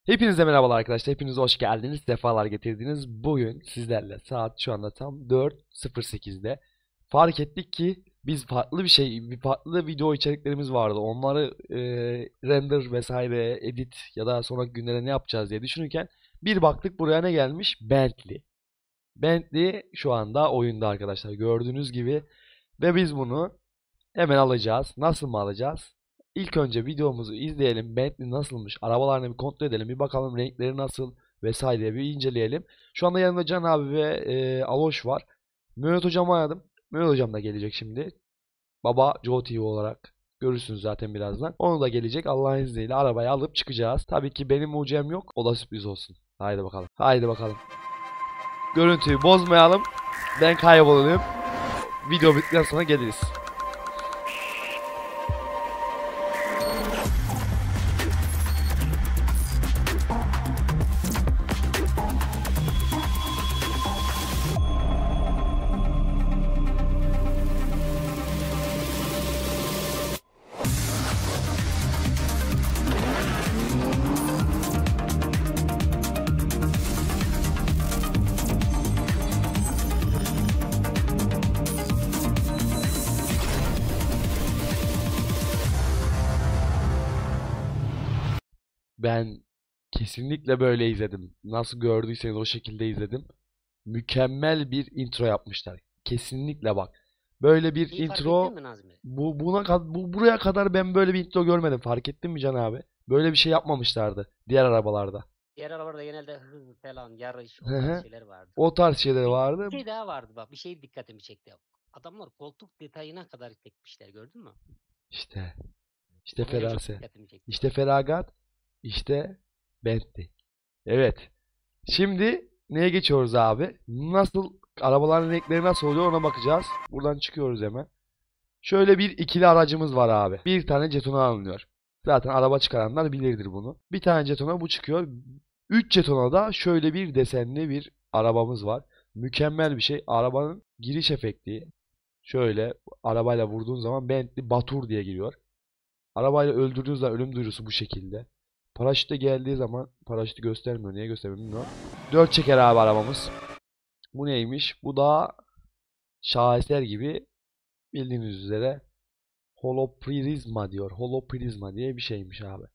Hepinize merhabalar arkadaşlar. Hepiniz hoş geldiniz. Sefalar getirdiniz. Bugün sizlerle saat şu anda tam 4:08'de fark ettik ki biz farklı video içeriklerimiz vardı. Onları render vesaire, edit ya da sonraki günlere ne yapacağız diye düşünürken bir baktık buraya ne gelmiş? Bentley. Bentley şu anda oyunda arkadaşlar. Gördüğünüz gibi ve biz bunu hemen alacağız. Nasıl mı alacağız? İlk önce videomuzu izleyelim. Bentley nasılmış? Arabalarını bir kontrol edelim. Bir bakalım renkleri nasıl vesaire bir inceleyelim. Şu anda yanımda Can abi ve Aloş var. Mehmet hocamı aradım. Mehmet hocam da gelecek şimdi. Baba Joe TV olarak. Görürsünüz zaten birazdan. Onu da gelecek. Allah'ın izniyle arabayı alıp çıkacağız. Tabii ki benim ucem yok. O da sürpriz olsun. Haydi bakalım. Haydi bakalım. Görüntüyü bozmayalım. Ben kaybolayım. Video bittikten sonra geliriz. Ben kesinlikle böyle izledim. Nasıl gördüyseniz o şekilde izledim. Mükemmel bir intro yapmışlar. Kesinlikle bak. Böyle bir Şeyi fark ettin intro mi Nazmi? buraya kadar ben böyle bir intro görmedim. Fark ettin mi Can abi? Böyle bir şey yapmamışlardı diğer arabalarda. Diğer arabalarda genelde hız falan, yarış Hı o tarz hı. şeyler vardı. O tarz şeyler Bir vardı. şey daha vardı bak. Bir şey dikkatimi çekti. Adamlar koltuk detayına kadar çekmişler gördün mü? İşte işte Oraya çok ferase. dikkatimi çekti. İşte feragat. İşte Bentley. Evet. Şimdi neye geçiyoruz abi? Nasıl arabaların renkleri nasıl oluyor ona bakacağız. Buradan çıkıyoruz hemen. Şöyle bir ikili aracımız var abi. Bir tane jetona alınıyor. Zaten araba çıkaranlar bilirdir bunu. Bir tane jetona bu çıkıyor. 3 jetona da şöyle bir desenli bir arabamız var. Mükemmel bir şey. Arabanın giriş efekti. Şöyle arabayla vurduğun zaman Bentley Batur diye giriyor. Arabayla öldürdüğünüz zaman ölüm duyurusu bu şekilde. Paraşütle geldiği zaman paraşütü göstermiyor. Niye göstermiyor bilmiyorum. 4 çeker abi arabamız. Bu neymiş? Bu da şaheser gibi bildiğiniz üzere holoprizma diyor. Holoprizma diye bir şeymiş abi.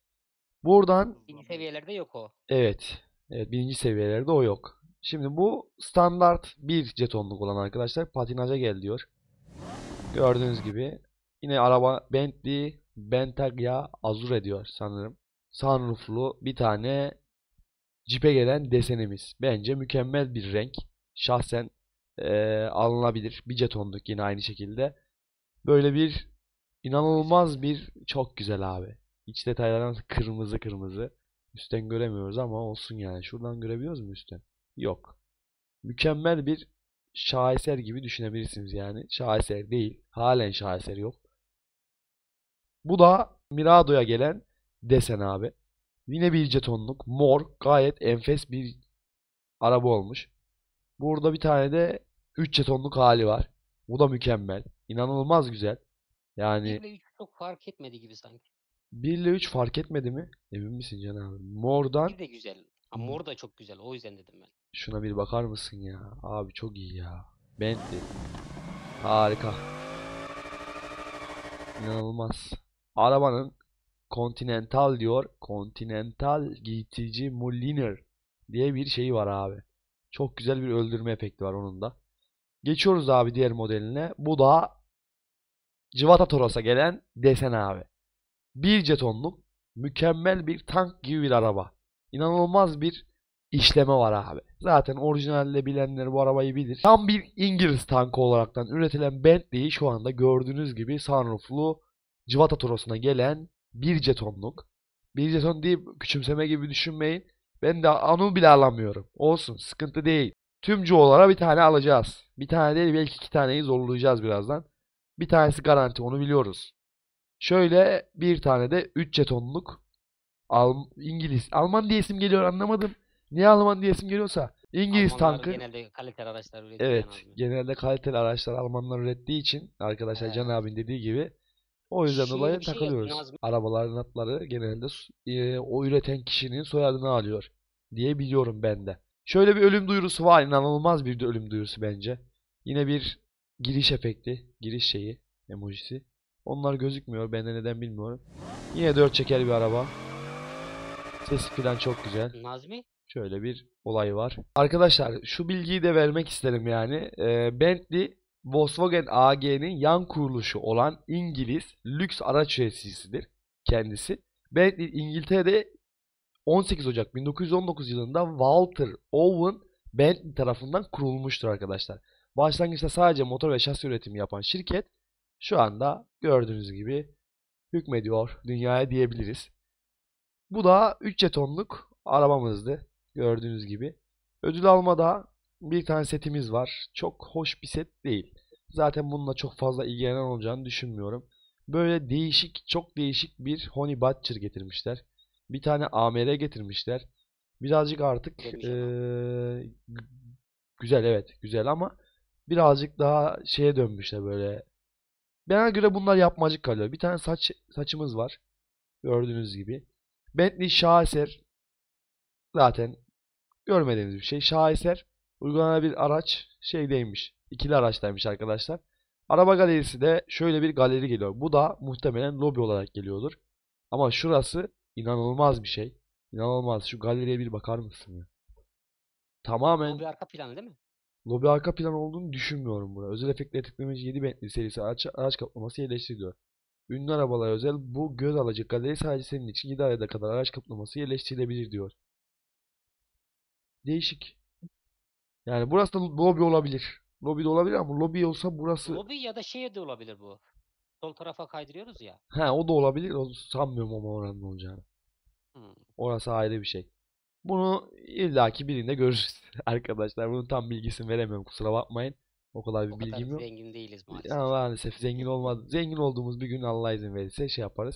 Buradan İkinci seviyelerde yok o. evet. Evet, birinci seviyelerde o yok. Şimdi bu standart bir jetonluk olan arkadaşlar patinaja gel diyor. Gördüğünüz gibi yine araba Bentley Bentayga Azure diyor sanırım. Sunrooflu bir tane Jeep'e gelen desenimiz. Bence mükemmel bir renk. Şahsen alınabilir. Bir jetonluk yine aynı şekilde. Böyle bir Güzel inanılmaz ya. bir çok güzel abi. İç detaylardan kırmızı kırmızı. Üstten göremiyoruz ama olsun yani. Şuradan görebiliyoruz mu üstten? Yok. Mükemmel bir şaheser gibi düşünebilirsiniz yani. Şaheser değil. Halen şaheser yok. Bu da Mirado'ya gelen desen abi. Yine bir jetonluk. Mor. Gayet enfes bir araba olmuş. Burada bir tane de 3 jetonluk hali var. Bu da mükemmel. İnanılmaz güzel. Bir Yani ile 3 çok fark etmedi gibi sanki. 1 ile 3 fark etmedi mi? Emin misin Can abi? Mor'dan Bir de güzel. Ama mor da çok güzel. O yüzden dedim ben. şuna bir bakar mısın ya? Abi çok iyi ya. Bentley. Harika. İnanılmaz. Arabanın Continental diyor. Continental GTC Mulliner diye bir şeyi var abi. Çok güzel bir öldürme efekti var onun da. Geçiyoruz abi diğer modeline. Bu da Civata Toros'a gelen desen abi. Bir jetonluk mükemmel bir tank gibi bir araba. İnanılmaz bir işleme var abi. Zaten orijinalle bilenler bu arabayı bilir. Tam bir İngiliz tankı olaraktan üretilen Bentley'i şu anda gördüğünüz gibi sunrooflu Civata Toros'una gelen bir jetonluk. Bir jeton deyip küçümseme gibi düşünmeyin. Ben de onu bile alamıyorum. Olsun, sıkıntı değil. Tüm Joe'lara bir tane alacağız. Bir tane değil belki iki taneyi zorlayacağız birazdan. Bir tanesi garanti onu biliyoruz. Şöyle bir tane de 3 jetonluk İngiliz. Alman diye isim geliyor anlamadım. Niye Alman diye isim geliyorsa. İngiliz Almanlar tankı. genelde kaliteli araçlar üretiyor ya Evet. Nazmi. Genelde kaliteli araçlar Almanlar ürettiği için arkadaşlar Can He. abinin dediği gibi O yüzden Şöyle dolayı bir şey yazıyor takılıyoruz. Nazmi. Arabaların adları genelde o üreten kişinin soyadını alıyor diye biliyorum ben de. Şöyle bir ölüm duyurusu var. İnanılmaz bir de ölüm duyurusu bence. Yine bir giriş efekti. Giriş şeyi. Emojisi. Onlar gözükmüyor. Ben de neden bilmiyorum. Yine 4 çeker bir araba. Sesi falan çok güzel. Nazmi. Şöyle bir olay var. Arkadaşlar şu bilgiyi de vermek isterim yani. Bentley Volkswagen AG'nin yan kuruluşu olan İngiliz lüks araç üreticisidir kendisi. Bentley İngiltere'de 18 Ocak 1919 yılında Walter Owen Bentley tarafından kurulmuştur arkadaşlar. Başlangıçta sadece motor ve şasi üretimi yapan şirket şu anda gördüğünüz gibi hükmediyor dünyaya diyebiliriz. Bu da 3 jetonluk arabamızdı. Gördüğünüz gibi. Ödül almada bir tane setimiz var. Çok hoş bir set değil. Zaten bununla çok fazla ilgilenen olacağını düşünmüyorum. Böyle değişik, çok değişik bir Honey Badger getirmişler. Bir tane AMR getirmişler. Birazcık artık Demiş ama. güzel, evet güzel ama birazcık daha şeye dönmüşler böyle. Bana göre bunlar yapmacık kalıyor. Bir tane saçımız var. Gördüğünüz gibi. Bentley şaheser zaten görmediğiniz bir şey. Şaheser uygulanan bir araç şeydeymiş. İkili araçtaymış arkadaşlar. Araba galerisi de şöyle bir galeri geliyor. Bu da muhtemelen lobi olarak geliyordur. Ama şurası inanılmaz bir şey. İnanılmaz. Şu galeriye bir bakar mısın ya? O Tamamen bir arka planı değil mi? lobi arka plan olduğunu düşünmüyorum burada. Özel efektleri tıklamayınca 7 Bentley serisi araç kaplaması yerleştiriliyor. Ünlü arabalara özel bu göz alıcı galeri sadece senin için 7 ayda kadar araç kaplaması yerleştirilebilir diyor. Değişik. Yani burası da lobi olabilir. Lobi de olabilir ama lobi olsa burası... Lobi ya da şeye de olabilir bu. Sol tarafa kaydırıyoruz ya. He, o da olabilir. O sanmıyorum ama oranın olacağını. Hmm. Orası ayrı bir şey. Bunu illaki birinde görürüz arkadaşlar. Bunun tam bilgisini veremiyorum. Kusura bakmayın. O kadar O bir kadar bilgim yok. zengin değiliz maalesef. Ama maalesef zengin olduğumuz bir gün Allah izin verirse şey yaparız.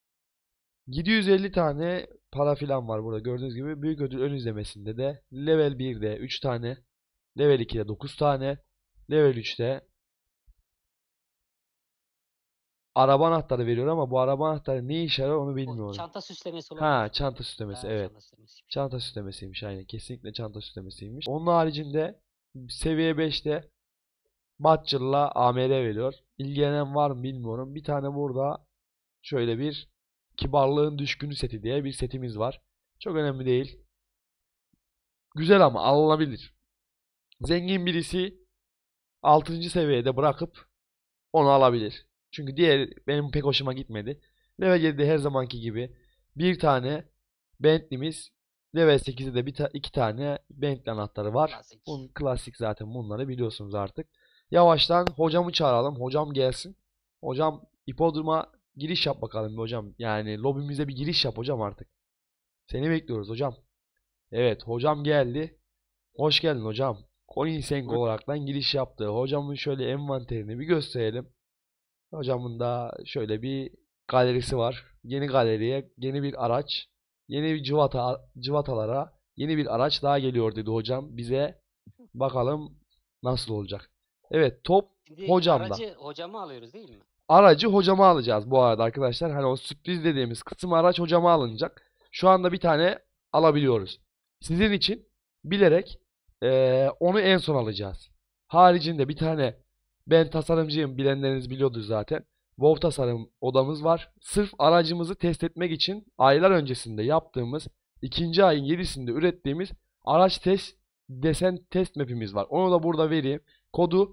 750 tane para filan var burada gördüğünüz gibi. Büyük ödül ön izlemesinde de level 1'de 3 tane, level 2'de 9 tane, level 3'te araba anahtarı veriyor ama bu araba anahtarı ne işe yarar onu O bilmiyorum. çanta süslemesi Ha, olabilir. çanta süslemesi, Ha, evet. çanta süslemesi. Çanta süslemesiymiş aynen. Kesinlikle çanta süslemesiymiş. Onun haricinde seviye 5'te Butcher'la AMR veriyor. İlgilenen var mı bilmiyorum. Bir tane burada şöyle bir kibarlığın düşkünü seti diye bir setimiz var. Çok önemli değil. Güzel ama alınabilir. Zengin birisi 6. seviyede bırakıp onu alabilir. Çünkü diğer benim pek hoşuma gitmedi. Level 7'de her zamanki gibi bir tane Bentley'miz. Level 8'de de iki tane Bentley anahtarı var. Klasik. Bunun klasik zaten, bunları biliyorsunuz artık. Yavaştan hocamı çağıralım. Hocam gelsin. Hocam hipodroma giriş yap bakalım hocam. Yani lobimize bir giriş yap hocam artık. Seni bekliyoruz hocam. Evet, hocam geldi. Hoş geldin hocam. Coinseng olaraktan giriş yaptı. Hocamın şöyle envanterini bir gösterelim. Hocamın da şöyle bir galerisi var. Yeni galeriye yeni bir araç, yeni bir cıvatalara yeni bir araç daha geliyor dedi hocam bize. Bakalım nasıl olacak. Evet, top Şimdi hocamda. aracı hocamı alıyoruz değil mi? Aracı hocama alacağız bu arada arkadaşlar. Hani o sürpriz dediğimiz kısım araç hocama alınacak. Şu anda bir tane alabiliyoruz. Sizin için bilerek onu en son alacağız. Haricinde bir tane, ben tasarımcıyım, bilenleriniz biliyordur zaten. Wolf tasarım odamız var. Sırf aracımızı test etmek için aylar öncesinde yaptığımız, ikinci ayın 7'sinde ürettiğimiz araç test desen test map'imiz var. Onu da burada vereyim. Kodu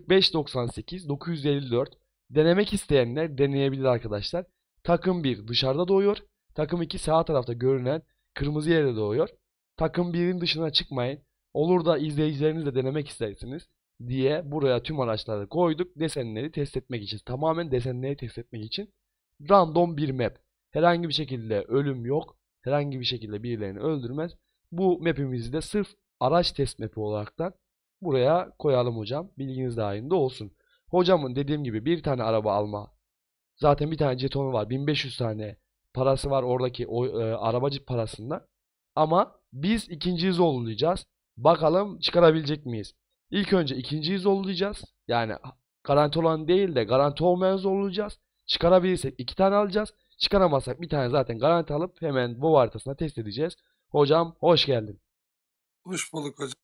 4598 954. Denemek isteyenler deneyebilir arkadaşlar. Takım 1 dışarıda doğuyor. Takım 2 sağ tarafta görünen kırmızı yerde doğuyor. Takım 1'in dışına çıkmayın. Olur da izleyicileriniz de denemek istersiniz diye buraya tüm araçları koyduk. Desenleri test etmek için. Tamamen desenleri test etmek için. Random bir map. Herhangi bir şekilde ölüm yok. Herhangi bir şekilde birilerini öldürmez. Bu map'imizi de sırf araç test map'i olaraktan buraya koyalım hocam. Bilginiz dahilinde olsun. Hocamın dediğim gibi bir tane araba alma. Zaten bir tane jetonu var. 1500 tane parası var oradaki arabacı parasında. Ama biz ikinciyi zorlayacağız. Bakalım çıkarabilecek miyiz? İlk önce ikinciyi zorlayacağız. Yani garanti olan değil de garanti olmayan zorlayacağız. Çıkarabilirsek 2 tane alacağız. Çıkaramazsak bir tane zaten garanti alıp hemen WoW haritasına test edeceğiz. Hocam hoş geldin. Hoş bulduk hocam.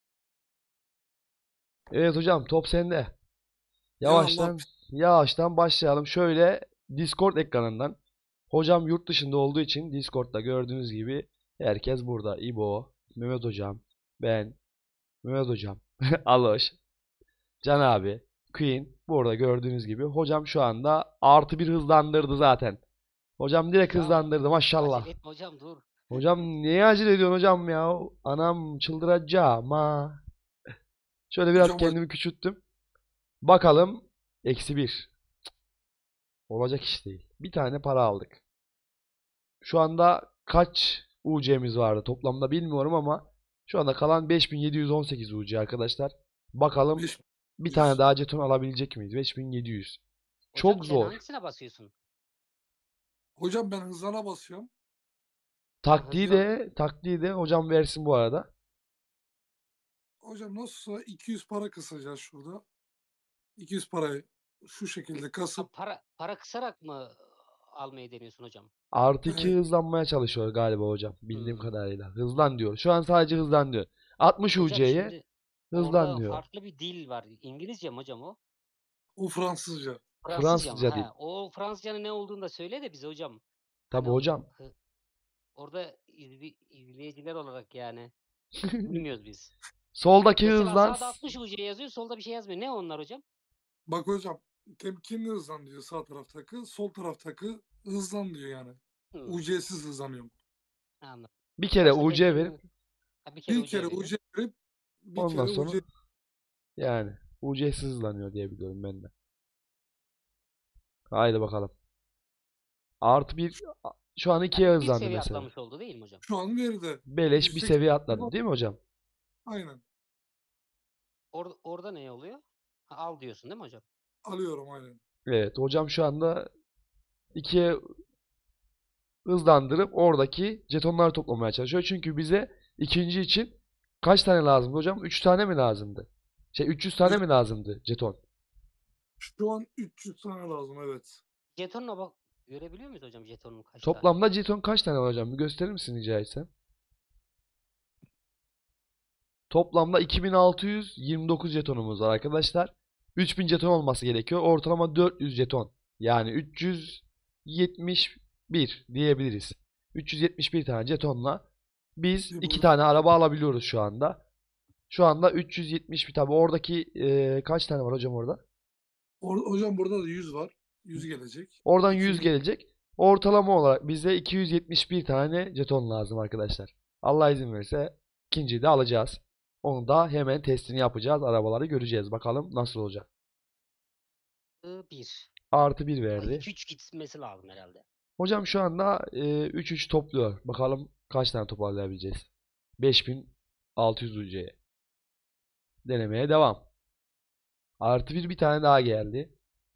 Evet hocam, top sende. Ya Allah, Yavaştan başlayalım. Şöyle Discord ekranından. Hocam yurt dışında olduğu için Discord'da gördüğünüz gibi herkes burada. İbo, Mehmet hocam, ben, Mehmet hocam, Aloş, Can abi, Queen burada gördüğünüz gibi. Hocam şu anda +1 hızlandırdı zaten. Hocam direkt Ya hızlandırdı maşallah. acele etme hocam, dur. Hocam niye acele ediyorsun hocam ya? Anam çıldıracağım ha. Şöyle biraz hocam kendimi küçülttüm. Bakalım. -1. Olacak iş değil. Bir tane para aldık. Şu anda kaç UC'miz vardı toplamda bilmiyorum ama şu anda kalan 5718 UC arkadaşlar. Bakalım 500. bir tane daha jeton alabilecek miyiz? 5700. Hocam Çok sen zor. hangisine basıyorsun? Hocam ben hızlana basıyorum. Taktiği de hocam versin bu arada. Hocam nasılsa 200 para kısacağız şurada. 200 parayı şu şekilde Ha, kasıp para kısarak mı almayı deniyorsun hocam? +2 evet, hızlanmaya çalışıyor galiba hocam. Bildiğim Hmm. kadarıyla. Hızlan diyor. Şu an sadece hızlan diyor. 60 Hocam UC'ye şimdi hızlan orada diyor. farklı bir dil var. İngilizce mi hocam o? o Fransızca. Fransızca mı? Fransızca He, değil. o Fransızcanın ne olduğunu da söyle de bize hocam. Tabii Hani hocam. orada izleyiciler olarak yani bilmiyoruz biz. Soldaki Mesela hızlan. sağda 60 UC yazıyor, solda bir şey yazmıyor. Ne onlar hocam? Bak hocam, temkinli hızlan diyor sağ taraftaki. Sol taraftaki hızlan diyor yani. Hmm, UC'siz hızlanıyorum. anladım. Bir kere Başta UC verip temkinli. Ha, bir kere Bir UC kere veriyor. UC verip bir ondan kere sonra UC. yani UC'siz hızlanıyor diye biliyorum ben de. Haydi bakalım. +1 şu an 2'ye Yani bir hızlandı seviye mesela. atlamış oldu değil mi hocam? Şu an verdi. Beleş bir 180 seviye atladı var. değil mi hocam? Aynen. Orada ne oluyor? Ha, al diyorsun değil mi hocam? Alıyorum aynen. Evet hocam şu anda 2'ye hızlandırıp oradaki jetonları toplamaya çalışıyor. Çünkü bize ikinci için kaç tane lazımdı hocam? 3 tane mi lazımdı? 300 tane Hocam mi lazımdı jeton? şu an 300 tane lazım, evet. Jetonuna bak, görebiliyor muyuz hocam jetonun kaç tane Toplamda olduğunu? jeton kaç tane var hocam? Bir gösterir misin rica etsem? Toplamda 2629 jetonumuz var arkadaşlar. 3000 jeton olması gerekiyor. Ortalama 400 jeton. Yani 371 diyebiliriz. 371 tane jetonla biz Bir 2 burada tane araba alabiliyoruz şu anda. Şu anda 370 tabi oradaki kaç tane var hocam orada? hocam burada da 100 var. 100 gelecek. Oradan 100 200. gelecek. Ortalama olarak bize 271 tane jeton lazım arkadaşlar. Allah izin verirse ikinciyi de alacağız. Onu da hemen testini yapacağız. Arabaları göreceğiz. Bakalım nasıl olacak. 1. +1 Ama verdi. 2-3 gitmesi lazım herhalde. Hocam şu anda 3-3 topluyor. Bakalım kaç tane toparlayabileceğiz. 5600 UC'ye. Denemeye devam. +1 bir tane daha geldi.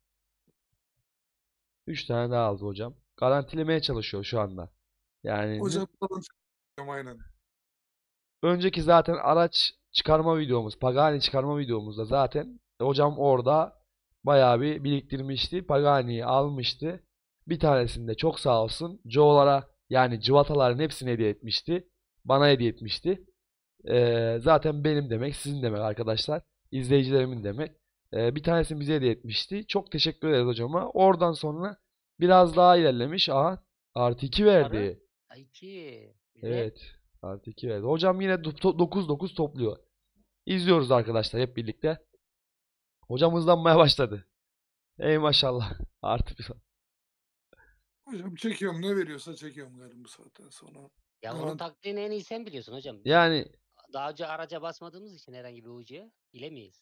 3 tane daha aldı hocam. Garantilemeye çalışıyor şu anda. Yani Hocam buradan çıkıyorum aynen. önceki zaten araç çıkarma videomuz, Pagani çıkarma videomuzda zaten hocam orada bayağı bir biriktirmişti. Pagani'yi almıştı. Bir tanesini de çok sağ olsun Joe'lara yani cıvataların hepsini hediye etmişti. Bana hediye etmişti. Zaten benim demek, sizin demek arkadaşlar. İzleyicilerimin demek. Bir tanesini bize hediye etmişti. Çok teşekkür ederiz hocama. Oradan sonra biraz daha ilerlemiş. Aha +2 Arı. verdi. 2. Güzel. Evet. +2 verdi. Hocam yine 9-9 topluyor. İzliyoruz arkadaşlar hep birlikte. Hocam hızlanmaya başladı. Ey maşallah. +1. Hocam çekiyorum, ne veriyorsa çekiyorum galiba bu saatten sonra. Ya onun Garanti. taktiğini en iyi sen biliyorsun hocam. Biz Yani daha önce araca basmadığımız için herhangi bir ucuya bilemeyiz.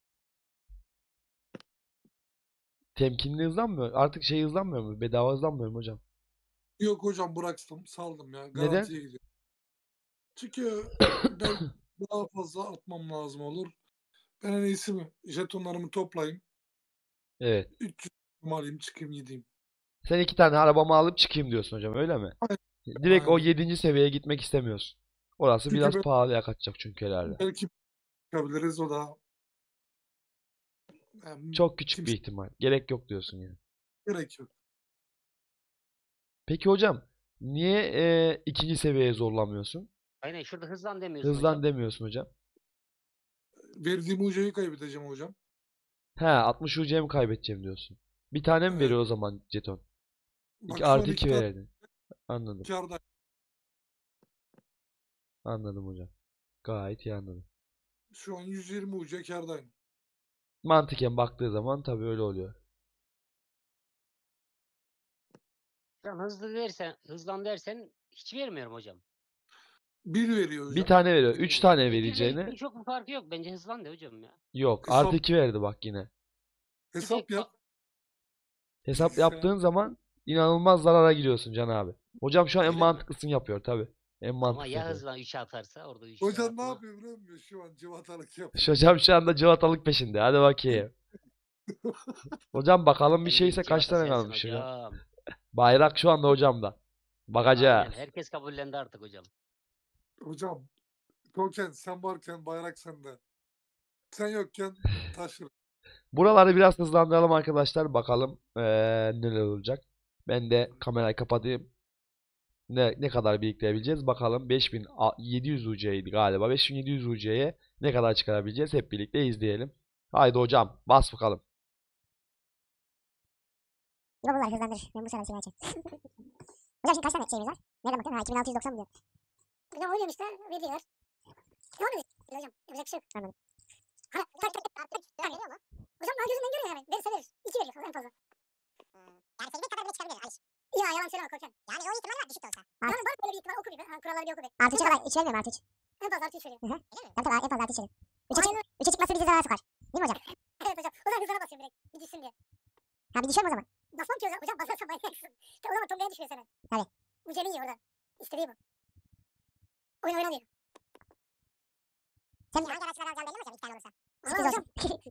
temkinli hızlanmıyor. Artık şey hızlanmıyor mu? Bedava hızlanmıyor mu hocam? Yok hocam, bıraktım, saldım ya. Neden? Garantiye gidiyor. Çünkü belki daha fazla atmam lazım olur. Ben en iyisi mi? Jetonlarımı toplayayım. Evet. 300 alayım, çıkayım gideyim. Sen 2 tane arabamı alıp çıkayım diyorsun hocam öyle mi? Direkt o Aynen. 7. seviyeye gitmek istemiyorsun. Orası Çünkü biraz pahalıya kaçacak çünkü herhalde. belki çıkabiliriz, o da yani Çok küçük bir kimse ihtimal. Gerek yok diyorsun yani. gerek yok. Peki hocam niye ikinci seviyeye zorlamıyorsun? Aynen şurada hızlan demiyorsun Hızlan hocam. demiyorsun hocam. Verdiğim UC'yi kaybedeceğim hocam. He 60 UC mi kaybedeceğim diyorsun. Bir tane mi Evet. veriyor o zaman jeton? Bak 2 şu an artı 2 2 tane verdi. Anladım. kârdayım. Anladım hocam. Gayet iyi anladım. Şu an 120 UC kârdayım. Mantıken baktığı zaman tabii öyle oluyor. Şu an hızlan dersen hiç vermiyorum hocam. 1 veriyor Bir hocam. tane veriyor. 3 tane 2 ile vereceğini 2'nin çok bir farkı yok. Bence hızlan de hocam ya. yok. Hesap Artı 2 verdi bak yine. hesap yap. Hesap Bilgisayar. yaptığın zaman inanılmaz zarara giriyorsun Can abi. Hocam şu an en Öyle mi? mantıklısını yapıyor tabii. En Ama mantıklısını ya yapıyor. hızlan 3'e atarsa orada 3'te Hocam ne atma. yapıyor biliyor musun? Şu an cıvatalık yapıyor. Hocam şu anda cıvatalık peşinde. Hadi bakayım. Hocam bakalım bir En şeyse büyük kaç civata tane sensin kalmış hocam. hocam. Bayrak şu anda hocamda. Bakacağız. Aynen herkes kabullendi artık hocam. Hocam Token sen varken bayrak sende. Sen yokken taşır. Buraları biraz hızlandıralım arkadaşlar. Bakalım neler olacak. Ben de kamerayı kapatayım. Ne kadar biriktirebileceğiz bakalım. 5700 UC'ydi galiba. 5700 UC'ye ne kadar çıkarabileceğiz hep birlikte izleyelim. Haydi hocam bas bakalım. Bunlar hızlandır. Ben bu sefer şey açayım. Hocam şimdi kaç tane şeyimiz var? Nereden bakıyorsun? Ha 2690 diyor. Hocam oynuyorum işte. Veriyorlar. Devam ediyoruz hocam. Yapacak bir şey yok. Anladım. Ha tak tak tak tak. Veriyor mu? Hocam daha gözünden görüyor hemen. Verirse verir. 2 veriyor en fazla. Yani senin kadar bile çıkabilir. Hayır. Ya yalan söyleme Korkan. Yani o ihtimal var düşük de olsa. Yani var böyle bir ihtimal oku bir. Ha, kuralları bir oku bir. Artı 3'e kadar 3 vermiyor mu artı 3? En fazla artı 3 veriyor. Hı hı. Tabii tabii en fazla artı 3 veriyor. 3'e çıkması bizi zarara sokar. Değil mi hocam? Evet hocam. O zaman hızlara basıyorum direkt. Bir düşsün diye. Ha bir düşer mi o zaman? Basmam ki hocam. Hocam basarsan manyaksın. O zaman tombaya düşüyor sana. Tabii. Bu cebin iyi orada. İstediği bu. Oyun oyna diyor. Sen hangi araçları alacağım belli mi hocam? 2 tane olursa. Sürpriz olsun.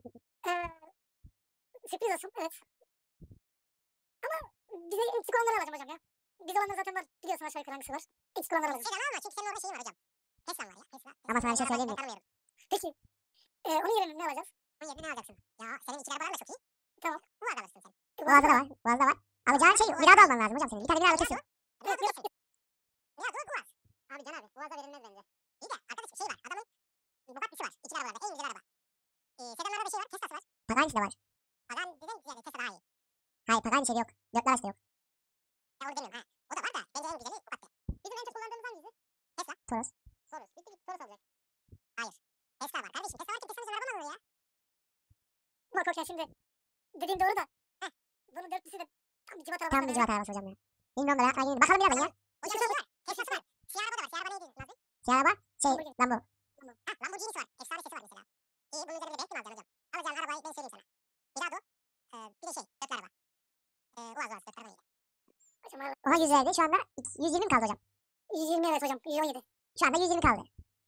Sürpriz olsun evet. Ama bize eksik olanları alacağım hocam ya. Biz olanlar zaten var. Biliyorsun aşağı yukarı hangisi var. Eksik olanları alacağım. Ama çünkü senin orada şeyin var hocam. Tesla var ya. Tesla. Ama sana bir şey söyleyeyim mi? Peki. Onun yerine ne alacağız? Onun yerine ne alacaksın? Ya senin içine arabalar da çok iyi. Tamam. Boğaz'da alırsın sen. Boğaz'da da var. Boğaz'da var. Alacağın şey Mirada alman lazım hocam senin. Bir tane Mirada kesin. Evet biliyorsun. Mirada Boğaz. Abi Can abi Boğaz'da verilmez bence. İyi de arkadaş şey var. Adamın Bugatti'si var. İçin arabalarda en güzel araba. Sedanlarda da şey var. Tesla'sı var. Paganisi de var. Pagan dedim yani Tesla daha iyi. Hayır Pagani şeyde yok. Dörtler arasında yok. Ya onu demiyorum ha. O da var da bence en güzeli Bugatti. Bizim en çok kullandığımız hangisi? Tesla. Toros. Toros. Bitti gitti Toros alacak. Hayır. Tesla var kardeşim. Tesla varken Tesla'nın araba mı alınır ya? Bak Korkan şimdi. Dediğin doğru da. Heh. Bunun dörtlüsü de tam bir civat arabası. Tam bir civat arabası hocam ya. Bilmiyorum da ya. Bakalım birazdan ya. Hocam şey var. Tesla'sı var. Siyah araba da var. Siyah araba neydi? Nasıl? Siyah araba şey Lambo. Ha Lamborghini'si var. Efsane sesi var mesela. Bunun üzerinde belki mi alacaksın hocam? Alacağın arabayı ben söyleyeyim sana. Mirado. Bir de şey. Dörtlü araba. Uaz Uaz. Dörtlü araba neydi? Oha 100 verdi. Şu anda 120 mi kaldı hocam? 120 evet hocam. 117. Şu anda 120 kaldı.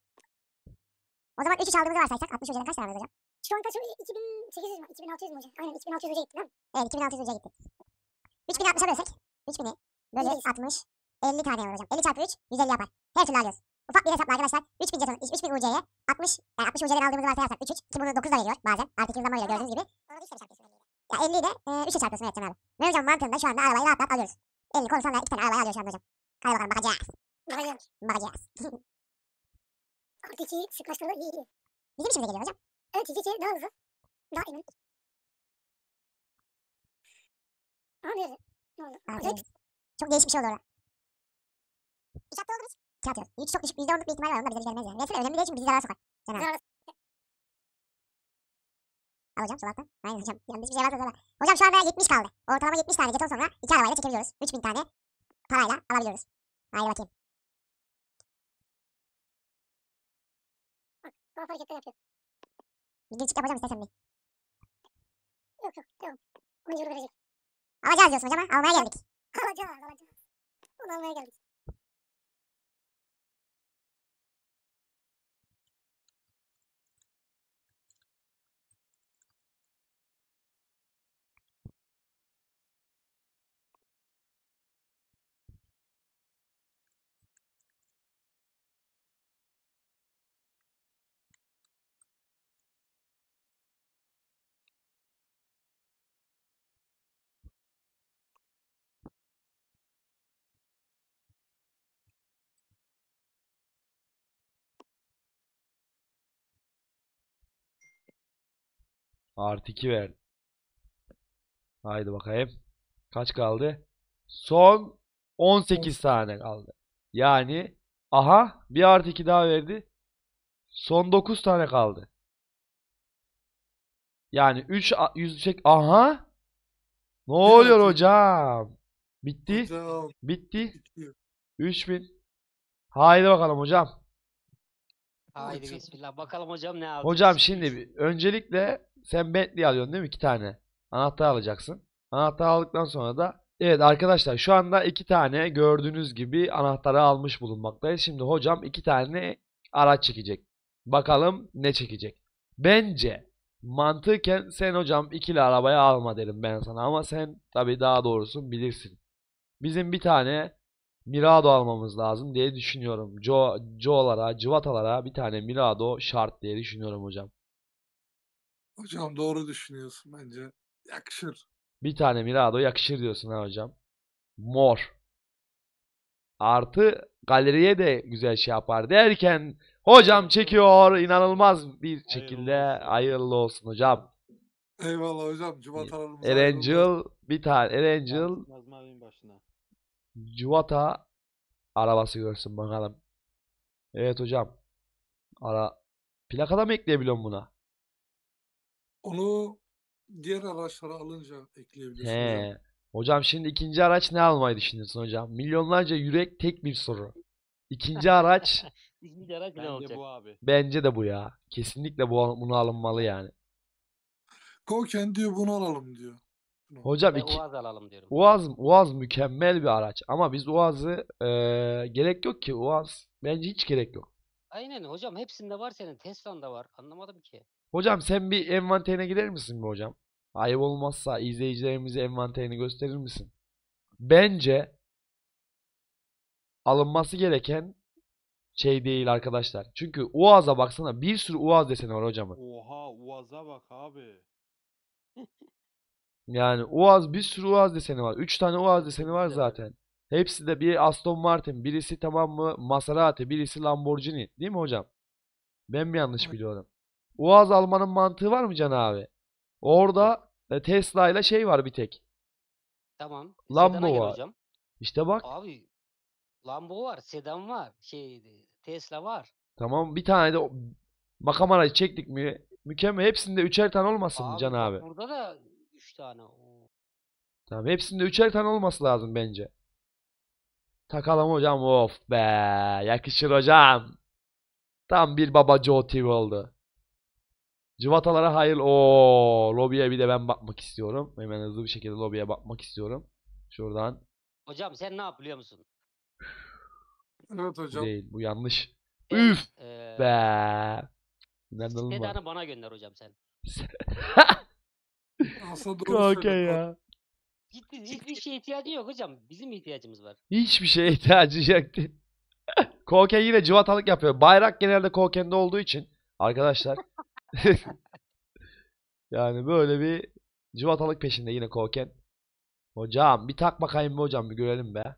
O zaman 3'ü çaldığımızı varsaysak 60 hocadan kaç tane alıyoruz hocam? Şu an kaç? 2800 mü? 2600 mü hocam? Aynen 2600 hoca gitti değil mi? Evet 2600 hoca gitti. 3060'a bölsek 3000'i bölü 60 50 tane var hocam. 50 çarpı 3 150 yapar. Her türlü alıyoruz. Ufak bir hesapla arkadaşlar 3000 jeton 3000 UC'ye 60 yani 60 UC'den aldığımızı varsayarsak 3 3 ki bunu 9 da veriyor bazen. Artık hızlanma veriyor gördüğünüz gibi. Onu 3'e çarpıyorsun 50'yi. Ya 50'yi de 3'e çarpıyorsun evet Can abi. Ve hocam mantığında şu anda arabayı rahat rahat alıyoruz. 50 konu sonra 2 tane arabayı alıyor şu anda hocam. Hadi bakalım bakacağız. Bakacağız. Artı 2'yi sıklaştırılır iyi iyi. Bizim işimize geliyor hocam. Evet 2 daha hızlı. Daha emin. Abi ne oldu? Abi, çok değişik bir şey oldu orada. 3 hafta oldu mu hiç? 2 atıyoruz. 3 çok düşük %10'luk bir ihtimal var. Onda bize gelmez yani. Neyse önemli değil çünkü bizi zarara sokar. Sen al. Al hocam sol altta. Aynen hocam. Yanlış bir şey varsa sonra. Hocam şu anda 70 kaldı. Ortalama 70 tane jeton sonra 2 arabayla çekebiliyoruz. 3000 tane parayla alabiliyoruz. Haydi bakayım. Bak tuhaf hareketler yapıyor. Bir gülçük yapacağım istersen bir. Yok yok devam. Mecbur verecek. Alacağız diyorsun hocam ha? Almaya geldik. Alacağız. Onu almaya geldik. Artı 2 ver. Haydi bakayım. Kaç kaldı? Son 18 tane kaldı. Yani aha bir artı 2 daha verdi. Son 9 tane kaldı. Yani 3 yüzecek. Aha. Ne oluyor artı- hocam? Bitti. Hocam Bitti. bitiyor. 3000. Haydi bakalım hocam. Haydi Hocam. bismillah. Bakalım hocam ne alacak? Hocam şimdi öncelikle sen Bentley alıyorsun değil mi? 2 tane. Anahtar alacaksın. Anahtar aldıktan sonra da evet arkadaşlar şu anda 2 tane gördüğünüz gibi anahtarı almış bulunmaktayız. Şimdi hocam 2 tane araç çekecek. Bakalım ne çekecek. Bence mantıken sen hocam ikili arabayı alma derim ben sana ama sen tabii daha doğrusu bilirsin. Bizim bir tane Mirado almamız lazım diye düşünüyorum. Joe'lara, Civatalara bir tane Mirado şart diye düşünüyorum hocam. Hocam doğru düşünüyorsun bence. Yakışır. Bir tane Mirado yakışır diyorsun ha hocam. Mor. Artı galeriye de güzel şey yapar derken hocam çekiyor inanılmaz bir şekilde hayırlı olsun hocam. Eyvallah hocam. Civatalarımız Erangel bir tane Erangel Nazım abinin başına. Civata arabası görsün bakalım. Evet hocam. Plaka da mı ekleyebiliyorum buna? Onu diğer araçlara alınca ekleyebilirsin hocam. He. Hocam şimdi ikinci araç ne almayı düşünüyorsun hocam? Milyonlarca yürek tek bir soru. İkinci araç İkinci araç ne Bence olacak? bu abi. bence de bu ya. Kesinlikle bunu alınmalı yani. Koken diyor bunu alalım diyor. Hocam Ben Uaz alalım diyorum. Uaz mükemmel bir araç ama biz Uaz'ı gerek yok ki Uaz. Bence hiç gerek yok. Aynen hocam hepsinde var senin. Tesla'nda var. Anlamadım ki. Hocam sen bir envanterine girer misin bir hocam? Ayıp olmazsa izleyicilerimize envanterini gösterir misin? Bence alınması gereken şey değil arkadaşlar. Çünkü Uaz'a baksana bir sürü Uaz deseni var hocamın. Oha Uaz'a bak abi. Yani Uaz bir sürü Uaz deseni var. 3 tane Uaz deseni var Kesinlikle var. zaten. Hepsi de bir Aston Martin, birisi tamam mı Maserati, birisi Lamborghini. Değil mi hocam? Ben mi yanlış Evet. biliyorum? Uaz almanın mantığı var mı Can abi? Orada Tesla ile şey var bir tek. Tamam. Lambo Sedana gel var. hocam. İşte bak. Abi Lambo var. Sedan var. Tesla var. Tamam bir tane de makam aracı çektik mi? Mükemmel. Hepsinde üçer tane olmasın mı Can Bak abi? burada da 3 tane. Oo. Tamam hepsinde üçer tane olması lazım bence. Takalım hocam. Of be. Yakışır hocam. Tam bir baba Joe TV oldu. Cıvatalara hayır. O lobiye bir de ben bakmak istiyorum. Hemen hızlı bir şekilde lobiye bakmak istiyorum. Şuradan. Hocam sen ne yap biliyor musun? Evet Bu hocam. değil. Bu yanlış. Ben, Üf eee, be. İnanılmaz. Sedan'ı bana gönder hocam sen. Aslında doğru Kanka söylüyor. ya. Ciddi hiçbir şeye ihtiyacı yok hocam. Bizim ihtiyacımız var. Hiçbir şeye ihtiyacı yoktu. Koken yine cıvatalık yapıyor. Bayrak genelde Koken'de olduğu için arkadaşlar. Yani böyle bir cıvatalık peşinde yine Koken. Hocam bir tak bakayım be hocam bir görelim be.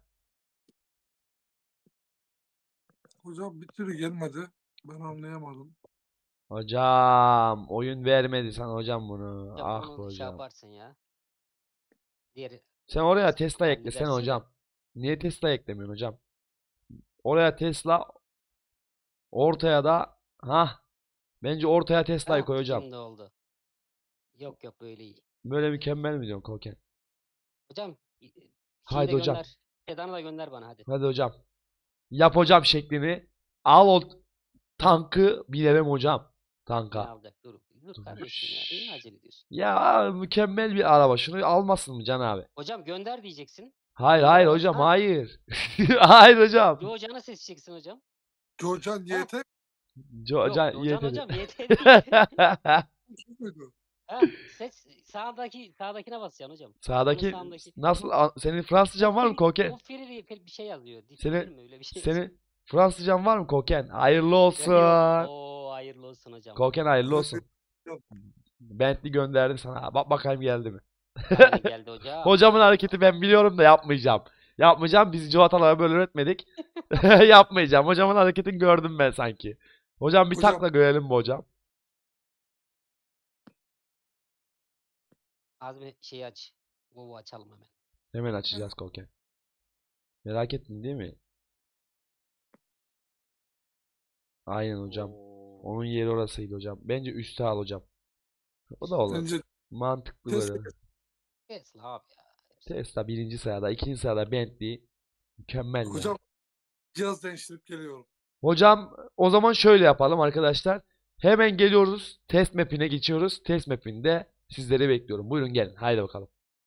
Hocam bir türlü gelmedi. Ben anlayamadım. Hocam oyun vermedi sana hocam bunu. Hocam Ah be onu şey hocam. yaparsın ya. Diğer Sen oraya Tesla Tamam, eklesene gidersin de. hocam. Niye Tesla eklemiyorsun hocam? Oraya Tesla ortaya da bence ortaya Tesla'yı Tamam, koy hocam. şimdi oldu. Yok yok böyle iyi. Böyle mükemmel mi diyorsun Koken? Hocam şeyi Haydi de hocam. gönder. Sedan'ı da gönder bana hadi. Hadi hocam. Yap hocam şeklini. Al o tankı binelim hocam. Ne Tanka. alacak? Dur kardeşim ya. Niye acele ediyorsun? Ya mükemmel bir araba. Şunu almasın mı Can abi? Hocam gönder diyeceksin. Hayır Gönder hayır ama- hocam Ha, hayır. Hayır hocam. Hoca'na seçeceksin hocam. Hocam YT Yok Can Hocan yeteri. hocam YT değil. muydu? Ha, seç sağdakine basacaksın hocam. Sağdaki sağındaki. nasıl senin Fransızcan var mı Koken? O Ferrari bir şey yazıyor. Senin- Different mi öyle bir şey? Senin Fransızcan var mı Koken? Hayırlı yazıyor. olsun. Oo hayırlı olsun hocam. Koken hayırlı Evet, olsun. yok. Bentley gönderdi sana. Bak bakayım geldi mi? Aynen geldi hocam. Hocamın hareketi ben biliyorum da yapmayacağım. Yapmayacağım. Biz civatalara böyle öğretmedik. Yapmayacağım. Hocamın hareketini gördüm ben sanki. Hocam bir Hocam- takla görelim mi hocam? Azmi şeyi aç. WoW'u açalım hemen. Hemen açacağız Koken. Merak ettin değil mi? Aynen hocam. Oo. Onun yeri orasıydı hocam. Bence üste al hocam. O da olur. Bence Mantıklı Tesla böyle. Tesla abi ya. Tesla birinci sırada, ikinci sırada Bentley. Mükemmel ya. hocam cihaz değiştirip geliyorum. Hocam o zaman şöyle yapalım arkadaşlar. Hemen geliyoruz. Test map'ine geçiyoruz. Test map'inde sizleri bekliyorum. Buyurun gelin. Haydi bakalım.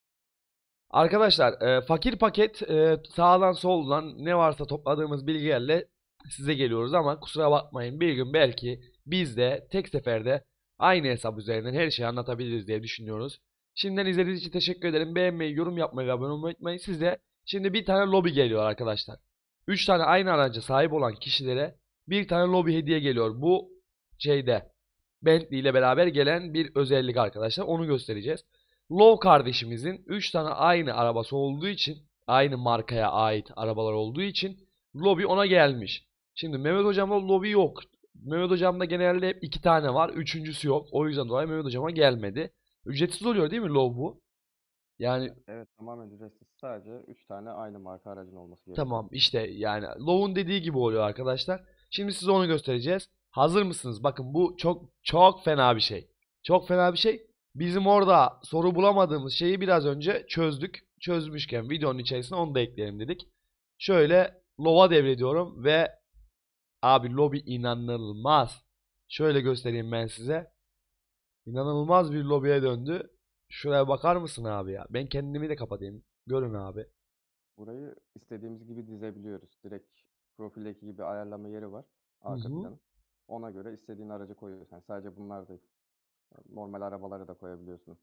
Arkadaşlar fakir paket sağdan soldan ne varsa topladığımız bilgilerle size geliyoruz ama kusura bakmayın, bir gün belki biz de tek seferde aynı hesap üzerinden her şeyi anlatabiliriz diye düşünüyoruz. Şimdiden izlediğiniz için teşekkür ederim. Beğenmeyi, yorum yapmayı ve abone olmayı unutmayın. Size şimdi bir tane lobi geliyor arkadaşlar. 3 tane aynı araca sahip olan kişilere bir tane lobi hediye geliyor. Bu şeyde Bentley ile beraber gelen bir özellik arkadaşlar. Onu göstereceğiz. Love kardeşimizin 3 tane aynı arabası olduğu için, aynı markaya ait arabalar olduğu için lobi ona gelmiş. Şimdi Mehmet hocamda lobi yok. Mehmet hocamda genelde hep 2 tane var. Üçüncüsü yok. O yüzden dolayı Mehmet hocama gelmedi. Ücretsiz oluyor değil mi love bu? Yani Evet, tamamen ücretsiz. Sadece 3 tane aynı marka aracın olması gerekiyor. tamam işte yani Love'un dediği gibi oluyor arkadaşlar. Şimdi size onu göstereceğiz. Hazır mısınız? Bakın bu çok fena bir şey. Çok fena bir şey. Bizim orada soru bulamadığımız şeyi biraz önce çözdük. Çözmüşken videonun içerisine onu da ekleyelim dedik. Şöyle Love'a devrediyorum ve abi lobi inanılmaz. Şöyle göstereyim ben size. İnanılmaz bir lobiye döndü. Şuraya bakar mısın abi ya? Ben kendimi de kapatayım. Görün abi. Burayı istediğimiz gibi dizebiliyoruz. Direkt profildeki gibi ayarlama yeri var. Arka Hı hı. planı. Ona göre istediğin aracı koyuyorsun. Yani sadece bunlar değil. Normal arabaları da koyabiliyorsun.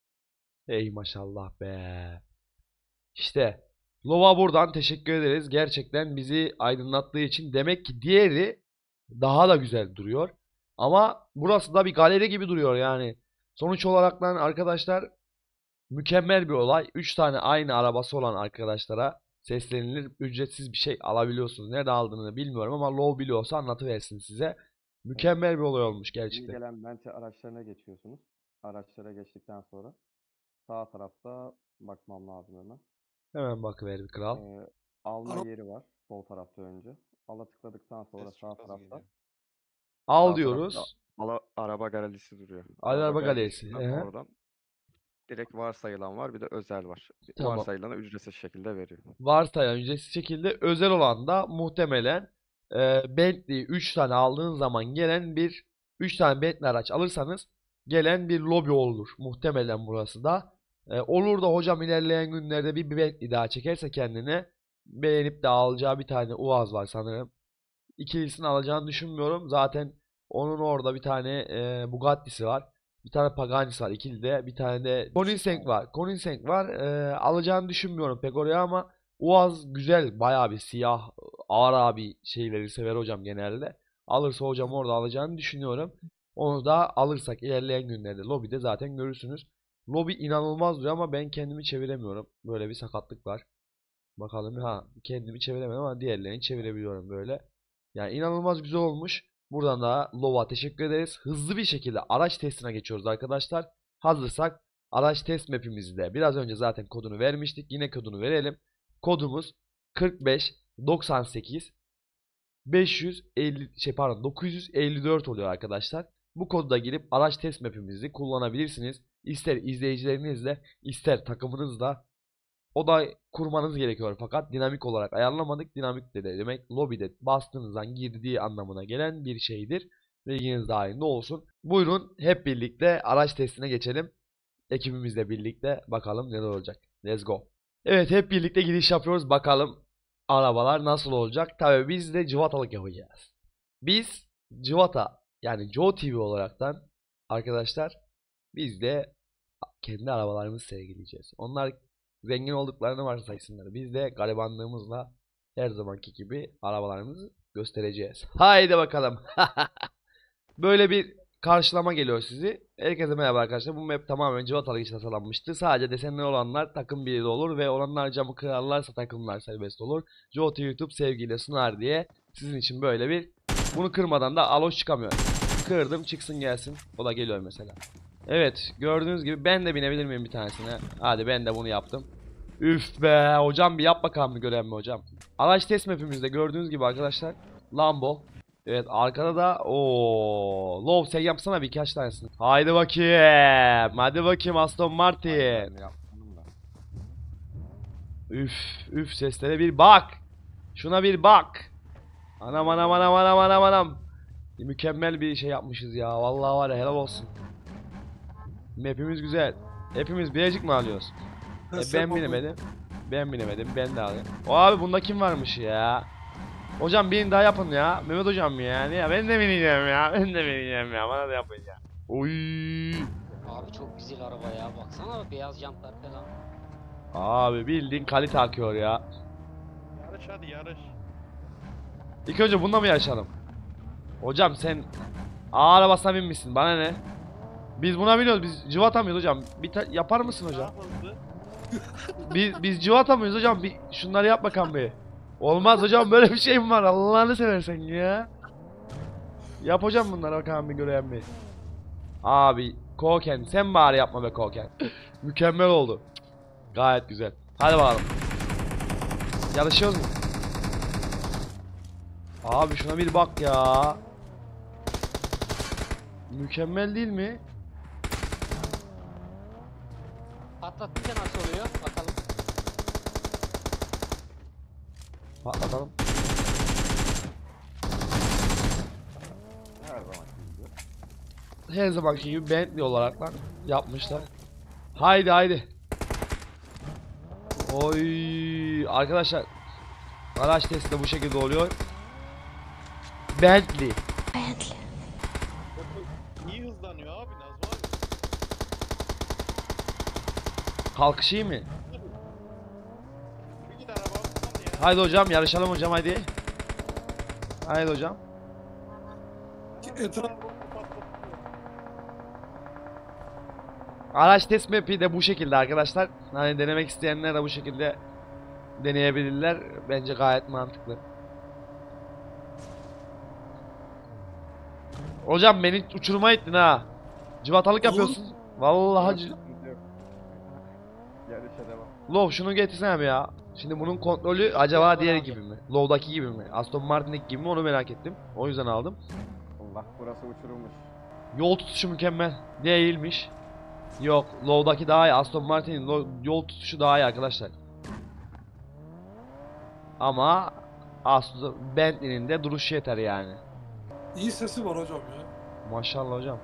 Ey maşallah be. İşte Lova buradan teşekkür ederiz. Gerçekten bizi aydınlattığı için. Demek ki diğeri daha da güzel duruyor. Ama burası da bir galeri gibi duruyor yani. Sonuç olaraktan arkadaşlar mükemmel bir olay. 3 tane aynı arabası olan arkadaşlara seslenilir. Ücretsiz bir şey alabiliyorsunuz. Nerede aldığını bilmiyorum ama Lov biliyorsa anlatıversin size. Mükemmel bir olay olmuş İyi gerçekten. gelen Bentley araçlarına geçiyorsunuz. Araçlara geçtikten sonra sağ tarafta bakmam lazım hemen. Hemen bakıver bir kral. Alma Ara- yeri var sol tarafta önce. Ala tıkladıktan sonra Ses sağ çok az tarafta geliyor. Al sağ tarafta diyoruz. araba galerisi duruyor. Araba galerisi. galerisinden Ehe. oradan direkt varsayılan var, bir de özel var. Tamam. Varsayılanı ücretsiz şekilde veriyor. Varsayan ücretsiz şekilde, özel olan da muhtemelen Bentley 3 tane aldığın zaman gelen 3 tane Bentley araç alırsanız gelen bir lobi olur. Muhtemelen burası da. Olur da hocam ilerleyen günlerde bir Bentley daha çekerse kendine beğenip de alacağı bir tane Uaz var sanırım. İkilisini alacağını düşünmüyorum. Zaten onun orada bir tane Bugatti'si var. Bir tane Pagani'si var ikilide. Bir tane de Koenigsegg var. Koenigsegg var. Alacağını düşünmüyorum pek oraya ama Uaz güzel. Bayağı bir siyah ağır abi şeyleri sever hocam genelde. Alırsa hocam orada alacağını düşünüyorum. Onu da alırsak ilerleyen günlerde lobide zaten görürsünüz. Lobi inanılmaz duruyor ama ben kendimi çeviremiyorum. Böyle bir sakatlık var. Bakalım ha kendimi çeviremem ama diğerlerini çevirebiliyorum böyle. Yani inanılmaz güzel olmuş. Buradan da Lova teşekkür ederiz. Hızlı bir şekilde araç testine geçiyoruz arkadaşlar. Hazırsak araç test map'imizde biraz önce zaten kodunu vermiştik. Yine kodunu verelim. Kodumuz 45 98 550 954 oluyor arkadaşlar. Bu kodu da girip araç test map'imizi kullanabilirsiniz. İster izleyicilerinizle, ister takımınızla oda kurmanız gerekiyor fakat dinamik olarak ayarlamadık. Dinamik de demek lobide bastığınızdan girdiği anlamına gelen bir şeydir. Bilginiz dahilinde olsun. Buyurun hep birlikte araç testine geçelim. Ekibimizle birlikte bakalım neler olacak. Let's go. Evet hep birlikte giriş yapıyoruz. Bakalım arabalar nasıl olacak. Tabii biz de cıvatalık yapacağız. Biz cıvata yani Joe TV olaraktan arkadaşlar biz de kendi arabalarımızı sergileyeceğiz. Onlar zengin olduklarını varsaysınlar. Biz de garibanlığımızla her zamanki gibi arabalarımızı göstereceğiz. Haydi bakalım. Böyle bir karşılama geliyor sizi. Herkese merhaba arkadaşlar. Bu map tamamen cıvatalık için tasarlanmıştı. Sadece desenli olanlar takım birliği olur ve olanlar camı kırarlarsa takımlar serbest olur. Joti YouTube sevgiyle sunar diye sizin için böyle bir. Bunu kırmadan da aloş çıkamıyor. Kırdım çıksın gelsin. O da geliyor mesela. Evet, gördüğünüz gibi ben de binebilir miyim bir tanesine? Hadi ben de bunu yaptım. Üf be hocam, bir yap bakalım bir görev mi hocam? Araç test map'imizde gördüğünüz gibi arkadaşlar Lambo. Evet, arkada da Love, sen yapsana birkaç tanesini. Haydi bakayım. Hadi bakayım Aston Martin. Ben yaptım da. Üf üf, seslere bir bak. Şuna bir bak. Anam anam anam anam anam anam. Mükemmel bir şey yapmışız ya. Vallahi var ya, helal olsun. Map'imiz güzel. Hepimiz bilecik mi alıyoruz? Ben binemedim. Ben binemedim. Ben de alayım. O abi, bunda kim varmış ya? Hocam birini daha yapın ya. Mehmet hocam yani. Ya ben de bineceğim ya. Ben de bineceğim ya. Bana da yapın ya. Oy. Abi çok güzel araba ya. Baksana beyaz jantlar falan. Abi bildiğin kalite akıyor ya. Yarış hadi yarış. İlk önce bununla mı yarışalım? Hocam sen ağır arabasına binmişsin. Bana ne? Biz buna biniyoruz. Biz cıvata mıyız hocam? Yapar mısın hocam? Daha hızlı. Biz cıvata mıyız hocam? Bir şunları yap bakalım bir. Olmaz hocam, böyle bir şey mi var? Allah'ını seversen ya. Yap hocam bunları bakalım bir görelim bir. Abi Koken, sen bari yapma be Koken. Mükemmel oldu. Gayet güzel. Hadi bakalım. Yarışıyoruz mu? Abi şuna bir bak ya. Mükemmel değil mi? Patlatınca nasıl oluyor? Bakalım. Patlatalım. Her zaman gibi. Her zamanki gibi Bentley olarak lan yapmışlar. Haydi haydi. Oy arkadaşlar, araç testi de bu şekilde oluyor. Bentley. İyi hızlanıyor abi Nazım abi. Kalkışı iyi mi? Bir git araba hızlandı ya. Haydi hocam, yarışalım hocam, haydi. Haydi hocam. Etraf Araç test map'i de bu şekilde arkadaşlar. Hani denemek isteyenler de bu şekilde deneyebilirler. Bence gayet mantıklı. Hocam beni uçuruma ittin ha. Cıvatalık Oğlum. yapıyorsun. Vallahi Sıkıntı yok. Yarışa devam. Lov şunu getirsene abi ya. Şimdi bunun kontrolü acaba diğeri gibi mi? Lov'daki gibi mi? Aston Martin'deki gibi mi, onu merak ettim. O yüzden aldım. Allah, burası uçurulmuş. Yol tutuşu mükemmel. Değilmiş. Yok, Lov'daki daha iyi. Aston Martin'in yol tutuşu daha iyi arkadaşlar. Ama Aston Bentley'nin de duruşu yeter yani. iyi sesi var hocam ya. Maşallah hocam.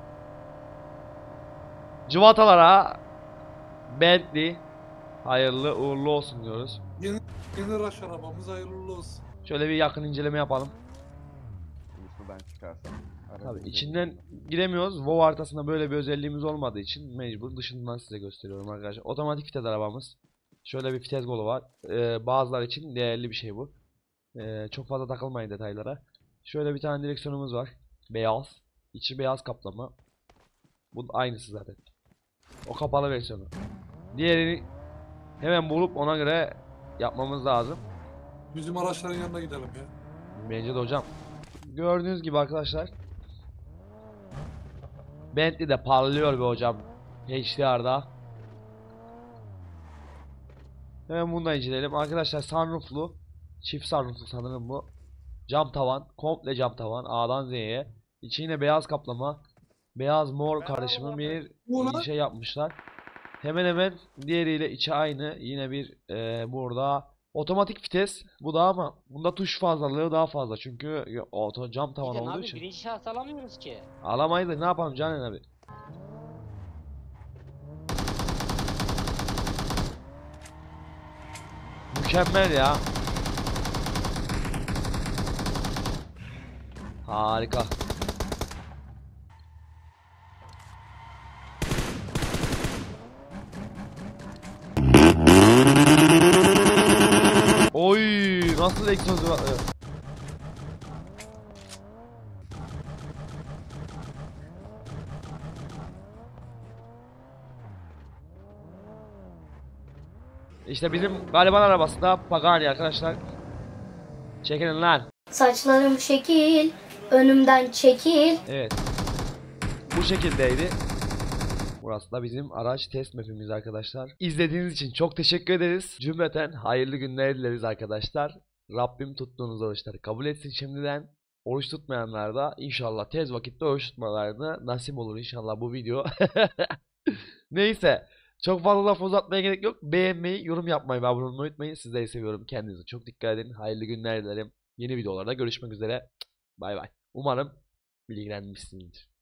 Cıvatalara Bentley hayırlı uğurlu olsun diyoruz. Yeni rush arabamız hayırlı olsun. Şöyle bir yakın inceleme yapalım. Şimdi şuradan çıkarsam. Tabii aracın içinden giremiyoruz. WoW haritasında böyle bir özelliğimiz olmadığı için mecbur dışından size gösteriyorum arkadaşlar. Otomatik vites arabamız. Şöyle bir vites kolu var. Bazılar için değerli bir şey bu. Çok fazla takılmayın detaylara. Şöyle bir tane direksiyonumuz var. Beyaz. İçi beyaz kaplama. Bu aynısı zaten. O kapalı versiyonu. Diğerini hemen bulup ona göre yapmamız lazım. Bizim araçların yanına gidelim ya. Bence de hocam. Gördüğünüz gibi arkadaşlar. Bentley de parlıyor be hocam. HDR'da. Hemen bunu da inceleyelim. Arkadaşlar sunrooflu. Çift sunrooflu sanırım bu. Cam tavan. Komple cam tavan. A'dan Z'ye. İçi yine beyaz kaplama. Beyaz mor karışımı bir şey yapmışlar. Hemen hemen diğeriyle içi aynı. Yine bir burada otomatik vites. Bu da ama bunda tuş fazlalığı daha fazla. Çünkü cam tavan Gidin olduğu abi için. birinci şahıs alamıyoruz ki. Alamayız da ne yapalım Canan abi? Mükemmel ya. Harika. Oy, nasıl egzozu var? İşte bizim gariban arabası da Pagani arkadaşlar. Çekilin lan. Saçlarım şekil, önümden çekil. Evet. Bu şekildeydi. Burası da bizim araç test map'imiz arkadaşlar. İzlediğiniz için çok teşekkür ederiz. Cümleten hayırlı günler dileriz arkadaşlar. Rabbim tuttuğunuz oruçları kabul etsin şimdiden. Oruç tutmayanlar da inşallah tez vakitte oruç tutmalarını nasip olur inşallah bu video. Neyse. Çok fazla laf uzatmaya gerek yok. Beğenmeyi, yorum yapmayı ve abone olmayı unutmayın. Sizleri seviyorum. Kendinize çok dikkat edin. Hayırlı günler dilerim. Yeni videolarda görüşmek üzere. Bay bay. Umarım bilgilenmişsinizdir.